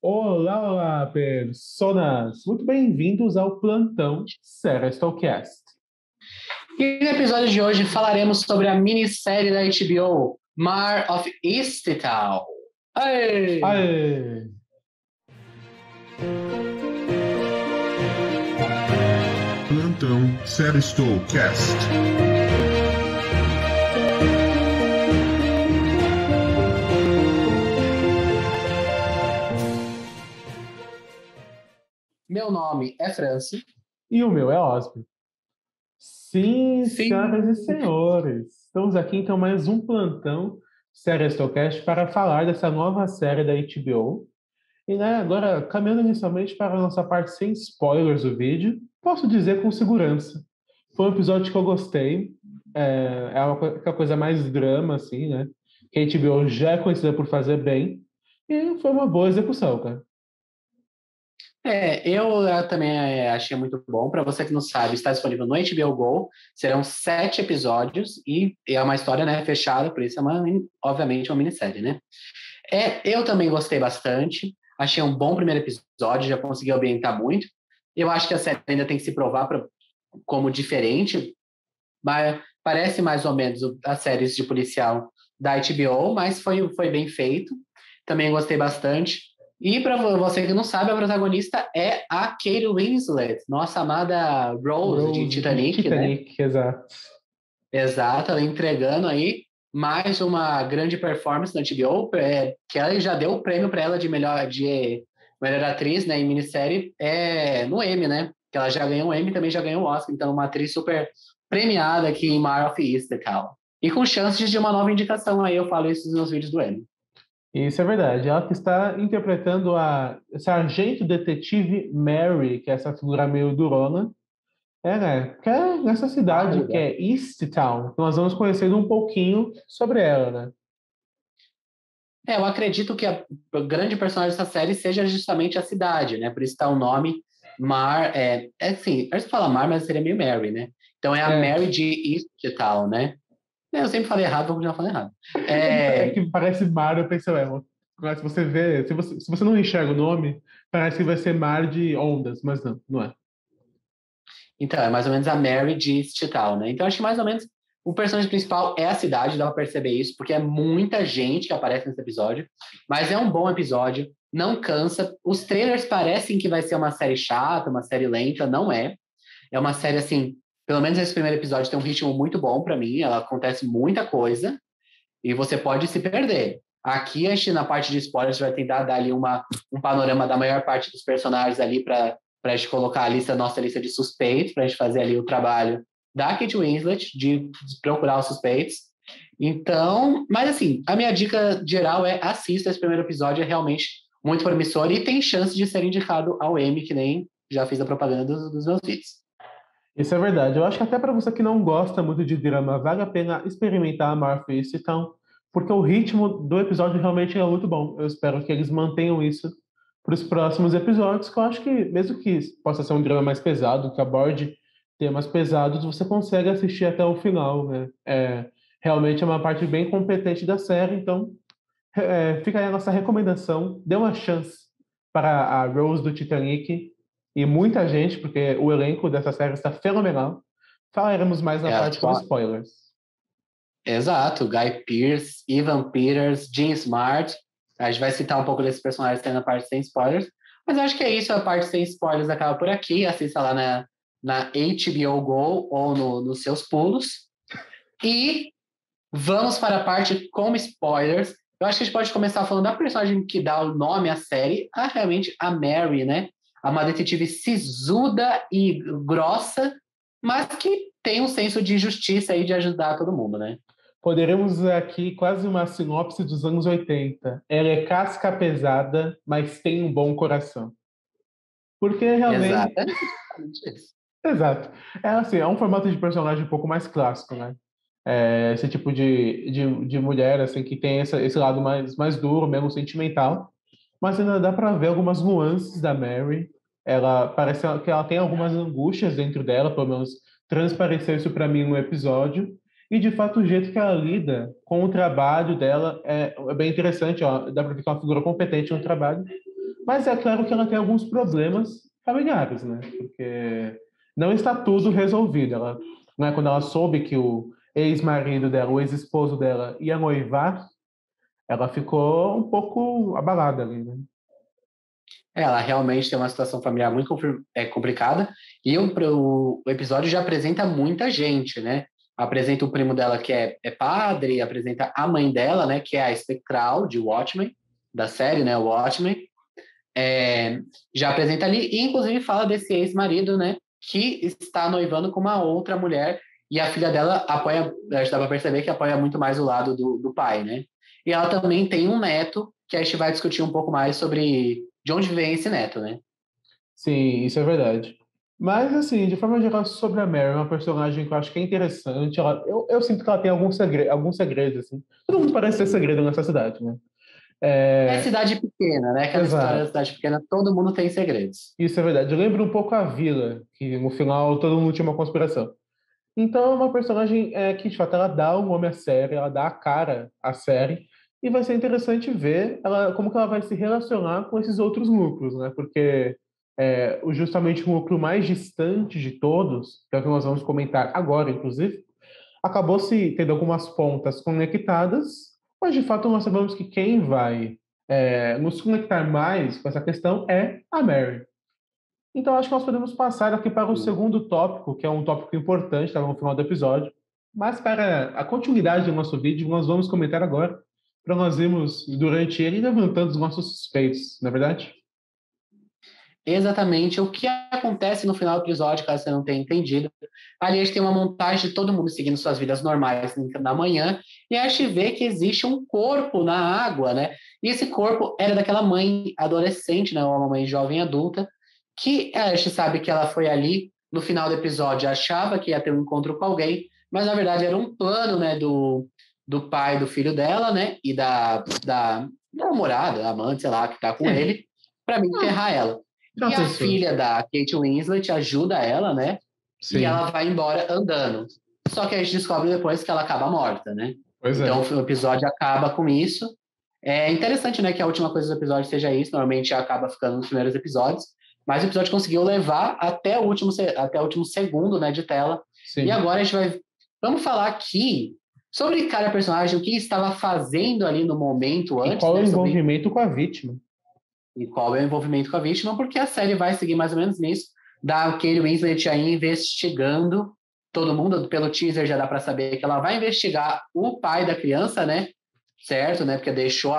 Olá, olá, personas! Muito bem-vindos ao Plantão Serestocast. E no episódio de hoje falaremos sobre a minissérie da HBO, Mar of Easttown. Aê! Aê! Plantão Serestocast. Meu nome é Franci. E o meu é Osby. Sim, Sim. senhoras e senhores, estamos aqui então mais um Plantão Serestocast para falar dessa nova série da HBO. E agora, caminhando inicialmente para a nossa parte sem spoilers do vídeo, posso dizer com segurança. Foi um episódio que eu gostei. Aquela coisa mais drama, assim, né? Que a HBO já é conhecida por fazer bem. E foi uma boa execução, cara. Eu também achei muito bom. Para você que não sabe, está disponível no HBO Go. Serão 7 episódios e é uma história, né, fechada, por isso obviamente, uma minissérie, né? Eu também gostei bastante. Achei um bom primeiro episódio, já consegui ambientar muito. Eu acho que a série ainda tem que se provar como diferente, mas parece mais ou menos as séries de policial da HBO, mas foi bem feito. Também gostei bastante. E para você que não sabe, a protagonista é a Kate Winslet, nossa amada Rose de Titanic, né? Exato. Exato, ela entregando aí mais uma grande performance na HBO, que ela já deu o prêmio para ela de melhor atriz, né, em minissérie, no Emmy, né? Que ela já ganhou o Emmy e também já ganhou o Oscar, então uma atriz super premiada aqui em Mar of Easttown. E com chances de uma nova indicação aí, eu falo isso nos meus vídeos do Emmy. Isso é verdade. Ela que está interpretando a sargento detetive Mary, que é essa figura meio durona. Né? Que é nessa cidade que é Easttown. Nós vamos conhecer um pouquinho sobre ela, né? Eu acredito que a grande personagem dessa série seja justamente a cidade, né? Por isso está o nome Mar. Assim, parece que fala Mar, mas seria meio Mary, né? Então é a Mary de Easttown, né? Eu sempre falei errado, vou continuar falando errado. É que parece mar, eu pensei, se você vê, se você não enxerga o nome, parece que vai ser mar de ondas, mas não é. Então, é mais ou menos a Mary de Easttown, né? Então, acho que mais ou menos o personagem principal é a cidade, dá pra perceber isso, porque é muita gente que aparece nesse episódio, mas é um bom episódio, não cansa. Os trailers parecem que vai ser uma série chata, uma série lenta, não é. É uma série, assim, pelo menos esse primeiro episódio tem um ritmo muito bom pra mim, ela acontece muita coisa, e você pode se perder. Aqui, a gente, na parte de spoilers, vai tentar dar ali um panorama da maior parte dos personagens ali para a gente colocar nossa lista de suspeitos, para a gente fazer ali o trabalho da Kate Winslet, de procurar os suspeitos. Então, mas assim, a minha dica geral é assista esse primeiro episódio, é realmente muito promissor e tem chance de ser indicado ao Emmy, que nem já fiz a propaganda dos meus vídeos. Isso é verdade. Eu acho que até para você que não gosta muito de drama, vale a pena experimentar a Marfist, então, porque o ritmo do episódio realmente é muito bom. Eu espero que eles mantenham isso para os próximos episódios, que eu acho que, mesmo que possa ser um drama mais pesado, que aborde temas pesados, você consegue assistir até o final, né? Realmente é uma parte bem competente da série, então fica aí a nossa recomendação. Dê uma chance para a Rose do Titanic e muita gente, porque o elenco dessa série está fenomenal. Falaremos mais na parte com spoilers. Exato, Guy Pearce, Evan Peters, Jean Smart. A gente vai citar um pouco desses personagens na parte sem spoilers. Mas eu acho que é isso, a parte sem spoilers acaba por aqui. Assista lá na HBO Go ou nos seus pulos. E vamos para a parte com spoilers. Eu acho que a gente pode começar falando da personagem que dá o nome à série, realmente a Mary, né? Uma detetive sisuda e grossa, mas que tem um senso de justiça e de ajudar todo mundo, né? Poderemos aqui quase uma sinopse dos anos 80. Ela é casca pesada, mas tem um bom coração. Porque realmente... Exatamente isso. Exato. É um formato de personagem um pouco mais clássico, né? Esse tipo de mulher, assim, que tem esse lado mais duro, mesmo sentimental. Mas ainda dá para ver algumas nuances da Mary. Ela parece que ela tem algumas angústias dentro dela, pelo menos transpareceu isso para mim no episódio. E de fato o jeito que ela lida com o trabalho dela é bem interessante. Ó, dá para ver que é uma figura competente no trabalho, Mas é claro que ela tem alguns problemas familiares, né? Porque não está tudo resolvido. Ela, né, quando ela soube que o ex-marido dela, o ex-esposo dela, ia noivar, ela ficou um pouco abalada ali, né? Ela realmente tem uma situação familiar muito complicada e o episódio já apresenta muita gente, né? Apresenta o primo dela que é padre, apresenta a mãe dela, né? Que é a espectral de Watchmen, da série, né? Watchmen. Já apresenta ali e inclusive fala desse ex-marido, né? Que está noivando com uma outra mulher e a filha dela apoia, já dá para perceber que apoia muito mais o lado do pai, né? E ela também tem um neto que a gente vai discutir um pouco mais sobre de onde vem esse neto, né? Sim, isso é verdade. Mas, assim, de forma geral, sobre a Mary, é uma personagem que eu acho que é interessante. Eu sinto que ela tem alguns segredos, assim. Todo mundo parece ter segredo nessa cidade, né? É cidade pequena, né? Aquela história da Exato. cidade pequena, todo mundo tem segredos. Isso é verdade. Eu lembro um pouco a Vila, que no final todo mundo tinha uma conspiração. Então, é uma personagem que, de fato, ela dá o nome à série, ela dá a cara à série, e vai ser interessante ver como que ela vai se relacionar com esses outros núcleos, né? Porque justamente o núcleo mais distante de todos, que é o que nós vamos comentar agora, inclusive, acabou se tendo algumas pontas conectadas, mas, de fato, nós sabemos que quem vai nos conectar mais com essa questão é a Mary. Então, acho que nós podemos passar aqui para o Sim. segundo tópico, que é um tópico importante, está no final do episódio. Mas para a continuidade do nosso vídeo, nós vamos comentar agora, para nós irmos, durante ele, levantando os nossos suspeitos, não é verdade? Exatamente o que acontece no final do episódio, caso você não tenha entendido. Ali a gente tem uma montagem de todo mundo seguindo suas vidas normais na manhã, e a gente vê que existe um corpo na água, né? E esse corpo era daquela mãe adolescente, né? Uma mãe jovem adulta, que a gente sabe que ela foi ali no final do episódio, achava que ia ter um encontro com alguém, mas na verdade era um plano, né? Do pai do filho dela, né? E da namorada, amante, sei lá, que tá com ele, para mim ferrar ela. Já E a pensou? filha da Kate Winslet ajuda ela, né? E Sim, ela vai embora andando. Só que a gente descobre depois que ela acaba morta, né? pois Então é. o episódio acaba com isso. É interessante, né, que a última coisa do episódio seja isso. Normalmente acaba ficando nos primeiros episódios. Mas o episódio conseguiu levar até o último segundo, né, de tela. E Sim. agora a gente vai... Vamos falar aqui sobre cada personagem, o que estava fazendo ali no momento E antes, qual é o né? Sobre envolvimento com a vítima? e qual é o envolvimento com a vítima, porque a série vai seguir mais ou menos nisso, da Kate Winslet aí investigando todo mundo, pelo teaser já dá para saber que ela vai investigar o pai da criança, né? Certo, né? Porque deixou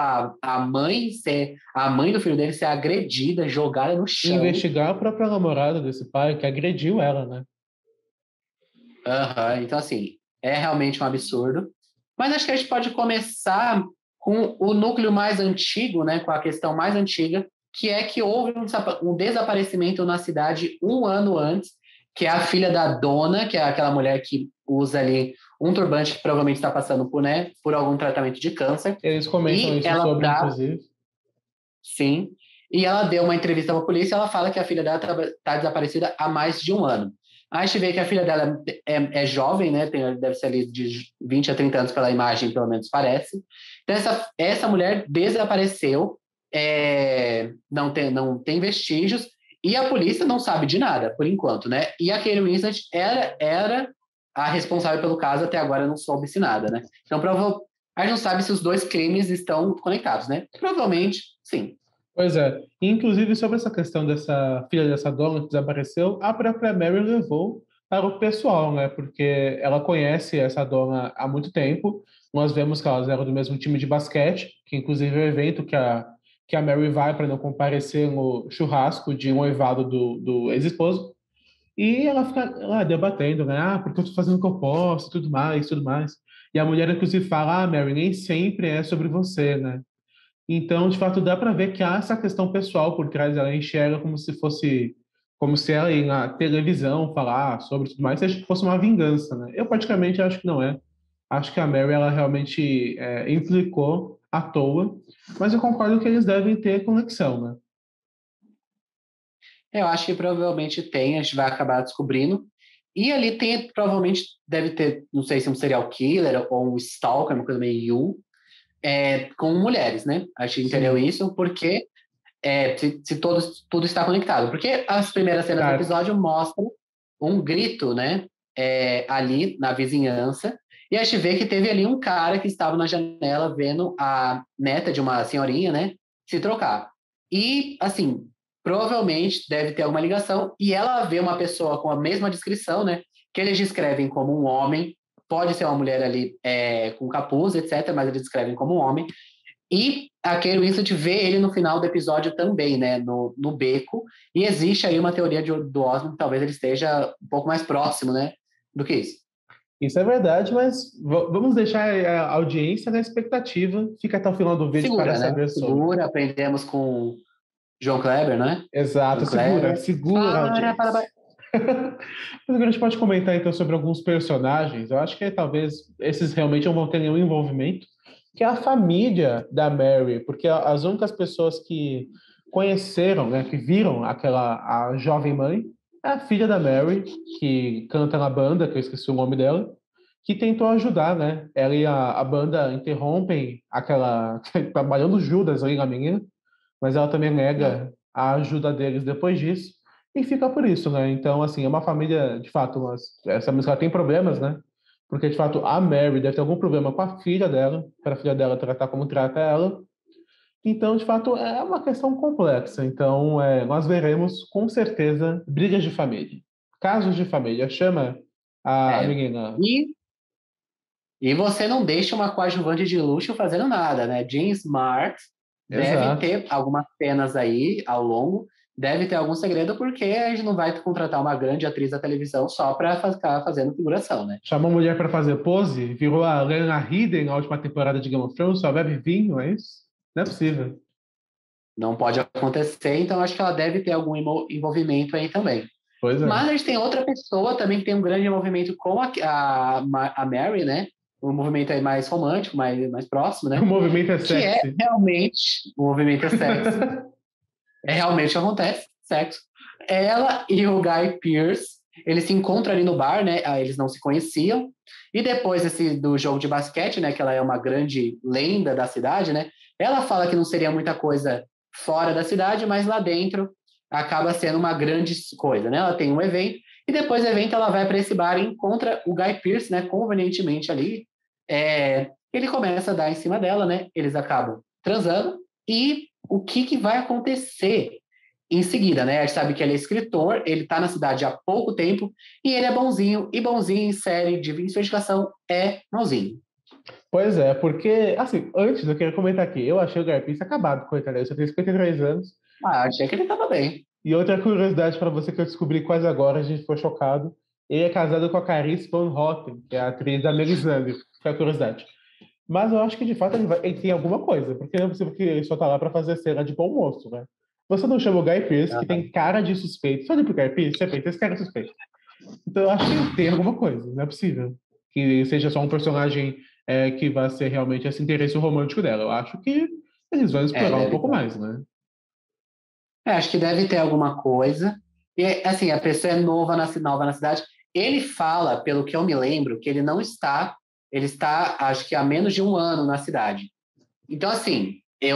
a mãe do filho dele ser agredida, jogada no E chão. investigar a própria namorada desse pai, que agrediu ela, né? Uhum. Então, assim, é realmente um absurdo. Mas acho que a gente pode começar com o núcleo mais antigo, né? Com a questão mais antiga, que é que houve um desaparecimento na cidade um ano antes, que é a filha da dona, que é aquela mulher que usa ali um turbante que provavelmente está passando por, né, por algum tratamento de câncer. Eles comentam E isso ela sobre, dá, inclusive. sim, e ela deu uma entrevista para a polícia e ela fala que a filha dela está desaparecida há mais de um ano. A gente vê que a filha dela é jovem, né? Deve ser ali de 20 a 30 anos pela imagem, pelo menos parece. Então, essa mulher desapareceu, não tem vestígios, e a polícia não sabe de nada, por enquanto, né? E a Kate Winslet era a responsável pelo caso, até agora não soube-se nada, né? Então, a gente não sabe se os dois crimes estão conectados, né? Provavelmente, sim. Pois é. E, inclusive, sobre essa questão dessa filha dessa dona que desapareceu, a própria Mary levou para o pessoal, né? Porque ela conhece essa dona há muito tempo. Nós vemos que elas eram do mesmo time de basquete, que inclusive é o evento que a Mary vai para não comparecer no churrasco de noivado do ex-esposo. E ela fica lá debatendo, né? Ah, porque eu tô fazendo o que eu posso, tudo mais, tudo mais. E a mulher, inclusive, fala, ah, Mary, nem sempre é sobre você, né? Então, de fato, dá para ver que há essa questão pessoal por trás. Ela enxerga como se fosse, como se ela ir na televisão falar sobre tudo mais, seja que fosse uma vingança, né? Eu praticamente acho que não é. Acho que a Mary ela realmente implicou à toa, mas eu concordo que eles devem ter conexão, né? Eu acho que provavelmente tem, a gente vai acabar descobrindo. E ali tem, provavelmente, deve ter, não sei se um serial killer ou um stalker, uma coisa meio com mulheres, né? A gente entendeu Sim, isso porque se tudo está conectado. Porque as primeiras cenas do episódio mostram um grito, né? Ali na vizinhança. E a gente vê que teve ali um cara que estava na janela vendo a neta de uma senhorinha, né? Se trocar. E, assim, provavelmente deve ter alguma ligação. E ela vê uma pessoa com a mesma descrição, né? Que eles descrevem como um homem. Pode ser uma mulher ali com capuz, etc. Mas eles descrevem como um homem. E a Kate Winslet vê ele no final do episódio também, né? No beco. E existe aí uma teoria do Osmond que talvez ele esteja um pouco mais próximo, né? Do que isso. Isso é verdade, mas vamos deixar a audiência na expectativa. Fica até o final do vídeo Segura, para né? saber sobre. Segura, aprendemos com João Kleber, né? Exato, segura a audiência. Mas agora a gente pode comentar então sobre alguns personagens. Eu acho que talvez esses realmente não vão ter nenhum envolvimento, que é a família da Mary, porque as únicas pessoas que conheceram, né, que viram a jovem mãe, é a filha da Mary, que canta na banda, que eu esqueci o nome dela, que tentou ajudar, né? Ela e a banda interrompem trabalhando Judas ali na menina, mas ela também nega a ajuda deles depois disso, e fica por isso, né? Então, assim, é uma família, de fato, essa música tem problemas, né? Porque, de fato, a Mary deve ter algum problema com a filha dela, para a filha dela tratar como trata ela. Então, de fato, é uma questão complexa. Então, nós veremos, com certeza, brigas de família. Casos de família. Chama a menina. E você não deixa uma coadjuvante de luxo fazendo nada, né? Jean Smart deve ter algumas cenas aí ao longo, deve ter algum segredo, porque a gente não vai contratar uma grande atriz da televisão só para ficar fazendo figuração, né? Chamou mulher para fazer pose, virou a Lena Headey na última temporada de Game of Thrones, só bebe vinho, é isso? Não é possível. Não pode acontecer, então acho que ela deve ter algum envolvimento aí também. Pois é. Mas a gente tem outra pessoa também que tem um grande envolvimento com a Mary, né? Um movimento aí mais romântico, mais próximo, né? O movimento é sexy. Que é realmente... O movimento é sexy. Realmente acontece, sexo. Ela e o Guy Pearce, eles se encontram ali no bar, né? Eles não se conheciam. E depois do jogo de basquete, né? Que ela é uma grande lenda da cidade, né? Ela fala que não seria muita coisa fora da cidade, mas lá dentro acaba sendo uma grande coisa, né? Ela tem um evento, e depois do evento ela vai para esse bar e encontra o Guy Pearce, né? Convenientemente ali. Ele começa a dar em cima dela, né? Eles acabam transando, e o que vai acontecer em seguida, né? A gente sabe que ele é escritor, ele está na cidade há pouco tempo, e ele é bonzinho, e bonzinho em série de investigação é bonzinho. Pois é, porque, assim, antes eu queria comentar aqui, eu achei o Guy Pearce acabado, coitado, eu só tenho 53 anos. Achei que ele estava bem. E outra curiosidade para você que eu descobri quase agora, a gente ficou chocado, ele é casado com a Carice Van Houten, que é a atriz da Melisandre, que é a curiosidade. Mas eu acho que, de fato, ele tem alguma coisa, porque não é possível que ele só tá lá para fazer cena de bom moço, né? Você não chama o Guy Pearce, que tem cara de suspeito. Só olha pro Guy Pearce, você pensa, esse cara é suspeito. Então eu acho que ele tem alguma coisa, não é possível. Que seja só um personagem que vai ser realmente esse interesse romântico dela. Eu acho que eles vão explorar um pouco mais, né? Acho que deve ter alguma coisa. E, assim, a pessoa é nova na cidade. Ele fala, pelo que eu me lembro, que ele não está... Ele está, acho que há menos de um ano na cidade. Então, assim,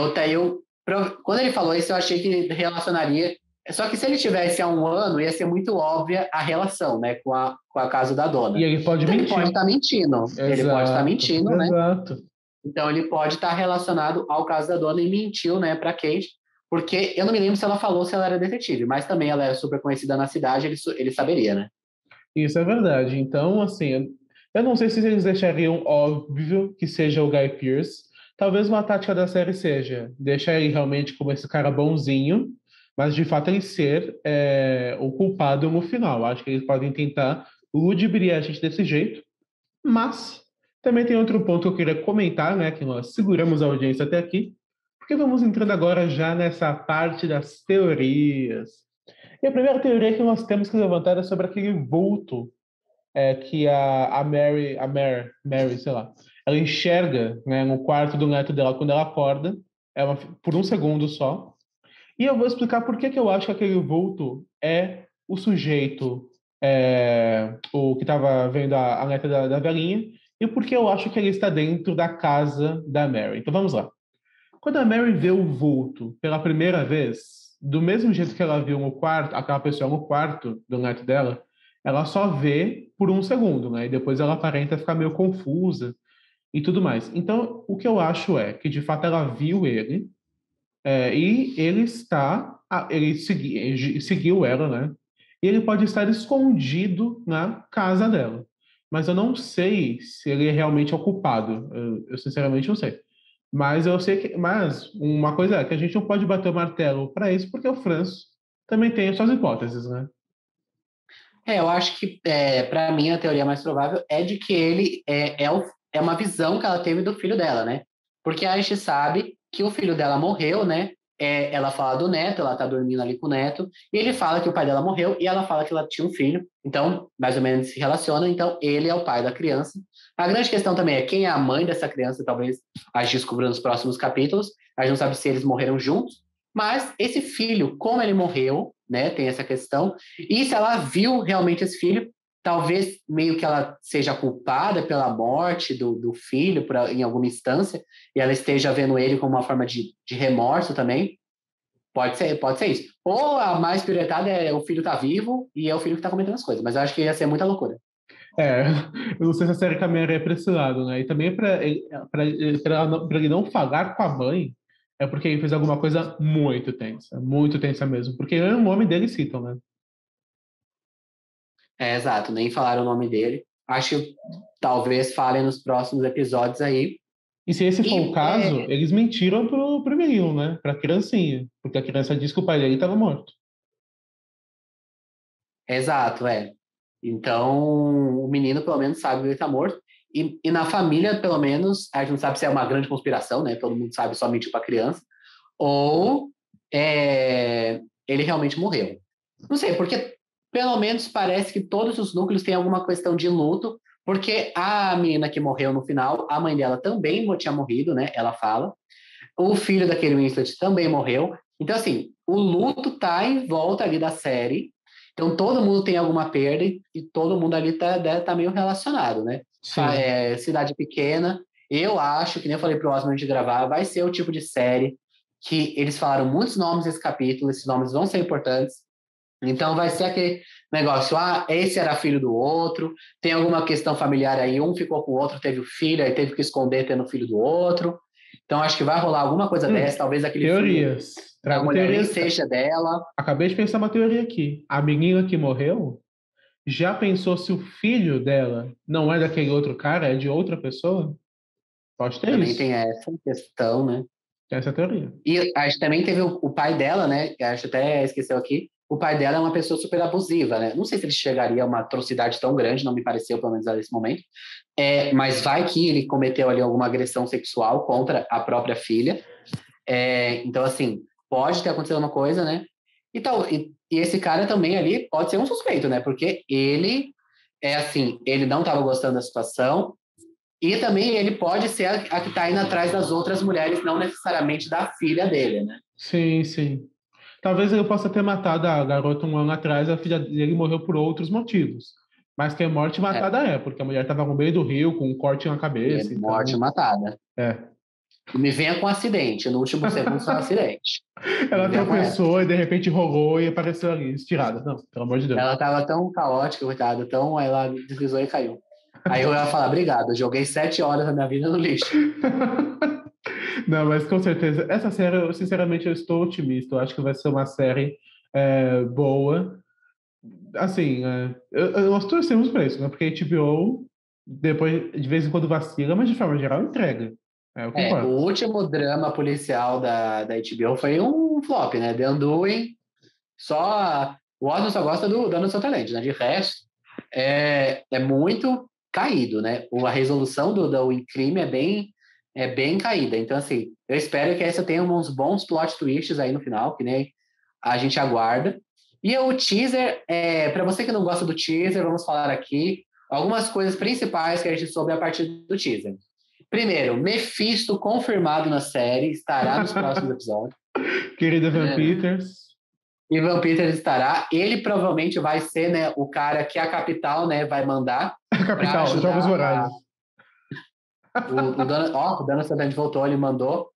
quando ele falou isso, eu achei que relacionaria... Só que se ele tivesse há um ano, ia ser muito óbvia a relação, né, com a casa da dona. E ele pode mentir. Ele pode estar mentindo. Exato, ele pode estar mentindo, né? Exato. Então, ele pode estar relacionado ao caso da dona e mentiu, né, para Kate. Porque eu não me lembro se ela falou se ela era detetive, mas também ela é super conhecida na cidade, ele saberia, né? Isso é verdade. Então, assim, eu não sei se eles deixariam óbvio que seja o Guy Pearce. Talvez uma tática da série seja deixar ele realmente como esse cara bonzinho, mas de fato ele ser o culpado no final. Acho que eles podem tentar ludibriar a gente desse jeito, mas também tem outro ponto que eu queria comentar, né? Que nós seguramos a audiência até aqui, porque vamos entrando agora já nessa parte das teorias. E a primeira teoria que nós temos que levantar é sobre aquele vulto que a Mary, sei lá, ela enxerga, né, no quarto do neto dela quando ela acorda, por um segundo só. E eu vou explicar por que eu acho que aquele vulto é o sujeito, o que estava vendo a neta da velhinha, e por que eu acho que ele está dentro da casa da Mary. Então vamos lá. Quando a Mary vê o vulto pela primeira vez, do mesmo jeito que ela viu no quarto, aquela pessoa no quarto do neto dela, ela só vê por um segundo, né? E depois ela aparenta ficar meio confusa e tudo mais. Então, o que eu acho é que, de fato, ela viu ele, e ele seguiu ela, né? E ele pode estar escondido na casa dela. Mas eu não sei se ele realmente é o culpado. Eu sinceramente não sei. Mas eu sei que. Mas uma coisa é que a gente não pode bater o martelo para isso, porque o Franço também tem as suas hipóteses, né? Eu acho que, para mim, a teoria mais provável é de que ele é uma visão que ela teve do filho dela, né? Porque a gente sabe que o filho dela morreu, né? Ela fala do neto, ela tá dormindo ali com o neto, e ele fala que o pai dela morreu, e ela fala que ela tinha um filho, então, mais ou menos se relaciona, então ele é o pai da criança. A grande questão também é quem é a mãe dessa criança, talvez a gente descubra nos próximos capítulos, a gente não sabe se eles morreram juntos, mas esse filho, como ele morreu, né, tem essa questão, e se ela viu realmente esse filho, talvez meio que ela seja culpada pela morte do filho em alguma instância, e ela esteja vendo ele como uma forma de remorso também. Pode ser isso. Ou a mais piretada é o filho tá vivo e é o filho que tá comentando as coisas, mas eu acho que ia ser muita loucura. É, eu não sei se a série caminharia para esse lado, né? E também para ele não falar com a mãe, é porque ele fez alguma coisa muito tensa mesmo. Porque o nome dele citam, né? Exato, nem falaram o nome dele. Acho que talvez falem nos próximos episódios aí. E se esse for o E caso, eles mentiram pro menino, né? Pra criancinha. Porque a criança disse que o pai dele estava morto. exato, é. Então, o menino pelo menos sabe que ele tá morto. E na família, pelo menos, a gente não sabe se é uma grande conspiração, né? Todo mundo sabe só mentiu pra criança. Ou ele realmente morreu. Não sei, porque pelo menos parece que todos os núcleos têm alguma questão de luto, porque a menina que morreu no final, a mãe dela também tinha morrido, né? Ela fala. O filho daquele Winslet também morreu. Então, assim, o luto tá em volta ali da série. Então, todo mundo tem alguma perda e todo mundo ali tá meio relacionado, né? Sim. Cidade pequena. Eu acho, que nem eu falei pro Osman de gravar, vai ser o tipo de série que eles falaram muitos nomes nesse capítulo, esses nomes vão ser importantes. Então, vai ser aquele negócio, esse era filho do outro, tem alguma questão familiar aí, um ficou com o outro, teve o filho, aí teve que esconder tendo o filho do outro. Então, acho que vai rolar alguma coisa dessa, talvez aquele filho Teorias. da Trago mulher nem teorias. seja dela. Acabei de pensar uma teoria aqui. A menina que morreu já pensou se o filho dela não é daquele outro cara, é de outra pessoa? Pode ter Também isso. tem essa questão, né? Tem essa teoria. E a gente também teve o pai dela, né? Que a gente até esqueceu aqui. O pai dela é uma pessoa super abusiva, né? Não sei se ele chegaria a uma atrocidade tão grande, não me pareceu, pelo menos nesse momento. Mas vai que ele cometeu ali alguma agressão sexual contra a própria filha. Então, assim, pode ter acontecido uma coisa, né? E esse cara também ali pode ser um suspeito, né? Porque ele assim, ele não estava gostando da situação, e também ele pode ser a que está indo atrás das outras mulheres, não necessariamente da filha dele, né? Sim, sim. Talvez ele possa ter matado a garota um ano atrás, a filha dele morreu por outros motivos. Mas que é morte matada porque a mulher estava no meio do rio com um corte na cabeça, Morte então. matada. É. E me venha com um acidente, no último segundo foi um acidente. Me Ela venha com essa. tropeçou e de repente rolou e apareceu ali, estirada. Não, pelo amor de Deus. Ela estava tão caótica, coitada, ela deslizou e caiu. Aí eu ia falar, obrigado, eu joguei 7 horas da minha vida no lixo. Não, mas com certeza. Essa série, sinceramente, eu estou otimista. Eu acho que vai ser uma série boa. Assim, nós torcemos para isso, né? Porque a HBO, depois, de vez em quando vacila, mas de forma geral entrega. É o que O importa. último drama policial da HBO foi um flop, né? The Undoing, o Osmo só gosta do Dano Sutherland, né? De resto, é muito caído, né? A resolução do crime é bem caída. Então, assim, eu espero que essa tenha uns bons plot twists aí no final, que nem a gente aguarda. E o teaser, para você que não gosta do teaser, vamos falar aqui algumas coisas principais que a gente soube a partir do teaser. Primeiro, Mephisto confirmado na série, estará nos próximos episódios. Querida Evan Peters. Ivan Peters estará. Ele provavelmente vai ser, né, o cara que a capital, né, vai mandar A para capital, Jogos ajudar Vorazes. o Dana Santana voltou, ele mandou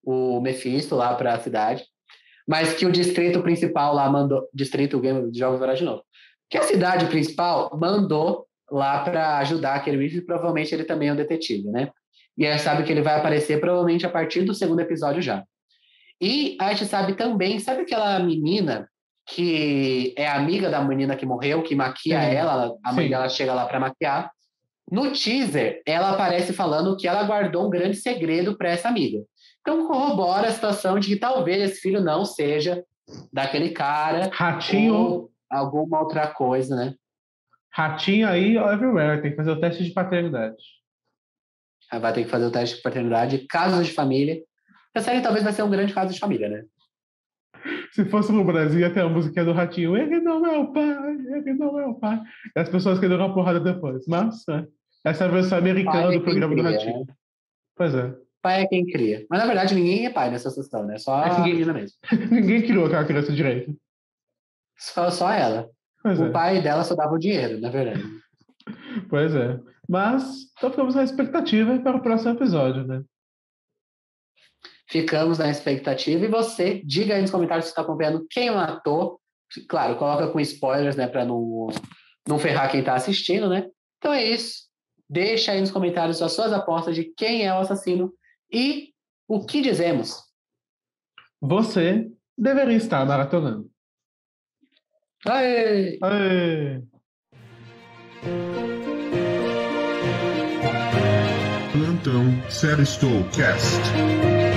o Mephisto lá para a cidade, mas que o distrito principal lá mandou... Distrito, Game de Jogos Vorazes de novo. Que a cidade principal mandou lá para ajudar aquele Reeves, e provavelmente ele também é um detetive, né? E aí sabe que ele vai aparecer provavelmente a partir do segundo episódio já. E a gente sabe também, sabe aquela menina que é amiga da menina que morreu, que maquia ela, a mãe dela chega lá para maquiar. No teaser, ela aparece falando que ela guardou um grande segredo para essa amiga. Então corrobora a situação de que talvez esse filho não seja daquele cara. Ratinho. Ou alguma outra coisa, né? Ratinho aí, everywhere. Tem que fazer o teste de paternidade. Vai ter que fazer o teste de paternidade, casos de família. A série talvez vai ser um grande caso de família, né? Se fosse no Brasil, ia ter a musiquinha do Ratinho. Ele não é o pai, ele não é o pai. E as pessoas queriam uma porrada depois. Mas, essa é a versão americana do programa do Ratinho. Né? Pois é. Pai é quem cria. Mas, na verdade, ninguém é pai nessa situação, né? Só a menina mesmo. Ninguém criou aquela criança direito. Só ela. O pai dela só dava o dinheiro, na verdade. Pois é. Mas, então ficamos na expectativa para o próximo episódio, né? Ficamos na expectativa. E você, diga aí nos comentários se está acompanhando quem matou. Claro, coloca com spoilers, né? Para não ferrar quem está assistindo, né? Então é isso. Deixa aí nos comentários as suas apostas de quem é o assassino e o que dizemos. Você deveria estar maratonando. Aê! Aê! Plantão Série Estou Cast.